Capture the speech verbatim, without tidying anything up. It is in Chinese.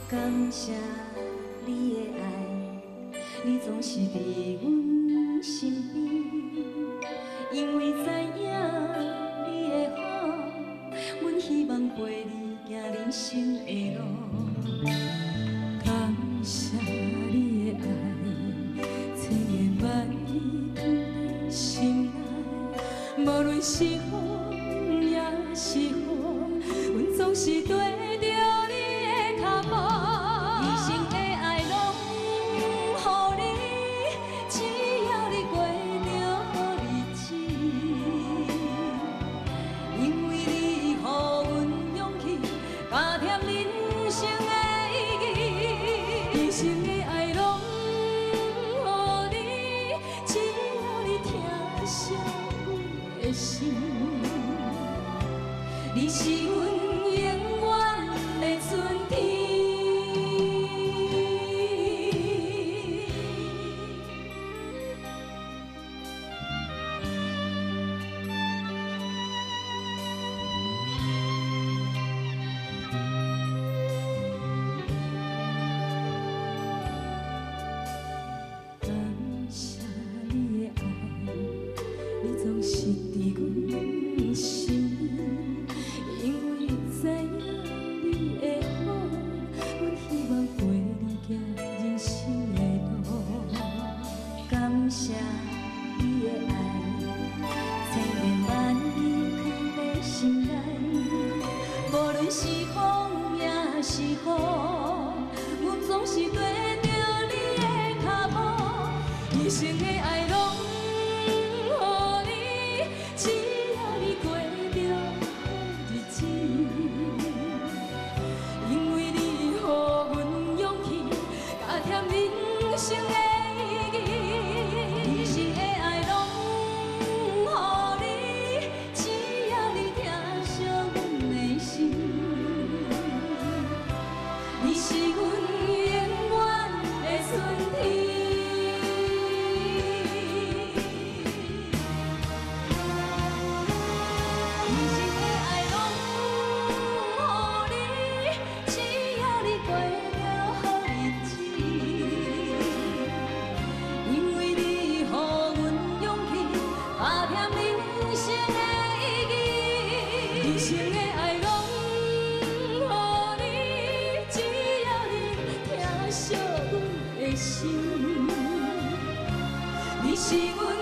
感谢你的爱，你总是伫阮身边，因为知影你的好，阮希望陪你行人生的路。感谢你的爱，千言万语藏在心内，无论是好也是坏，阮总是对。 加添人生的意义，一生的爱拢予你，只要你疼惜阮的心，你是阮永远的春天。 总是伫阮身边，因为知影你的好，阮希望陪你行人生的路。感谢你的爱，千言万语藏在心内，无论是风也是雨，阮总是跟着你的脚步，一生的爱拢。 人生的意义，一生的爱拢予你，只要你疼惜阮的心，你是阮永远的春天。一生的爱拢予你，只要你过着好日子。 一生的爱拢予你，只要你疼惜阮的心，你是阮。